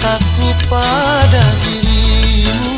cintaku pada dirimu.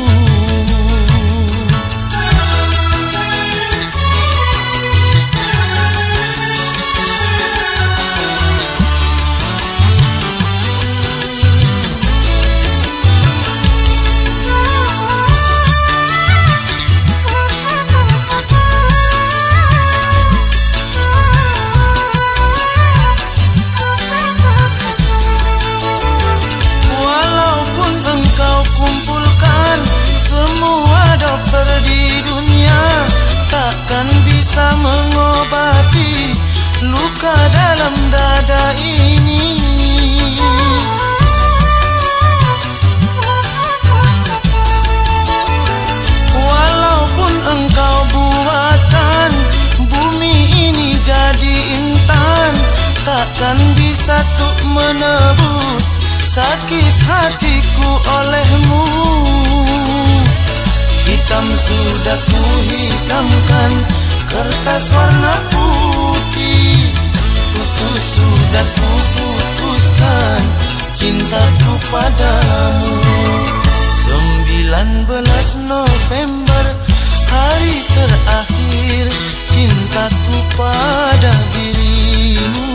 Mengobati luka dalam dada ini. Walaupun engkau buatan bumi ini jadi intan, takkan bisa tuk menebus sakit hatiku olehmu. Hitam sudah ku hitamkan kertas warna putih, putus sudah ku putuskan cintaku padamu. 19 November, hari terakhir cintaku pada dirimu.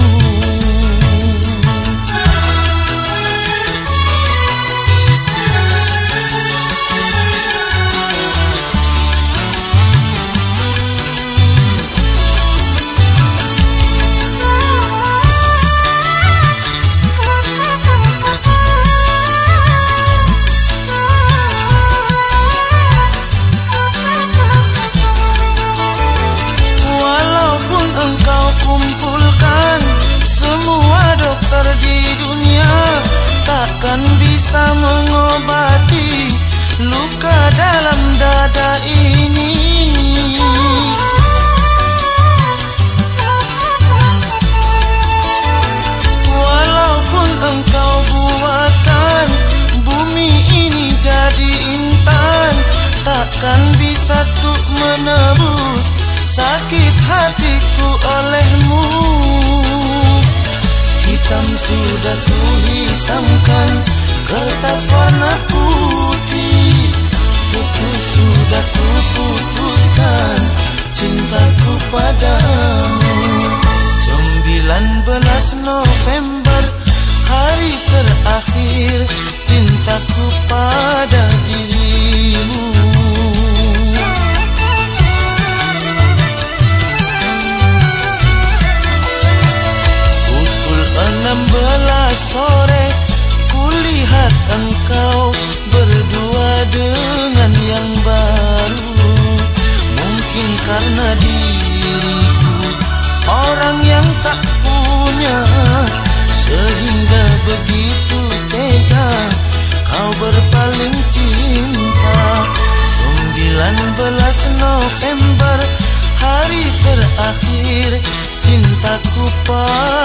Takkan bisa mengobati luka dalam dada ini. Walaupun engkau buatan bumi ini jadi intan, takkan bisa tuk menebus sakit hatiku olehmu. Hitam sudah ku hitamkan kertas warna putih, putus sudah ku putuskan cintaku padamu. 19 November, hari terakhir cintaku pada dirimu. Pukul 16 sore, kulihat engkau berdua dengan yang baru. Mungkin karena diriku orang yang tak punya, sehingga begitu tega kau berpaling cinta. 19 November, hari terakhir cintaku pada